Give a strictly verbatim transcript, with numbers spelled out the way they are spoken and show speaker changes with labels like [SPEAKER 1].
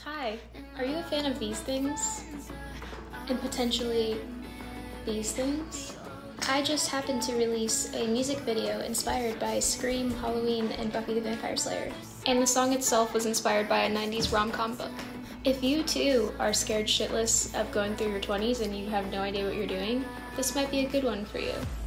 [SPEAKER 1] Hi, are you a fan of these things? And potentially these things? I just happened to release a music video inspired by Scream, Halloween, and Buffy the Vampire Slayer. And the song itself was inspired by a nineties rom-com book. If you too are scared shitless of going through your twenties and you have no idea what you're doing, this might be a good one for you.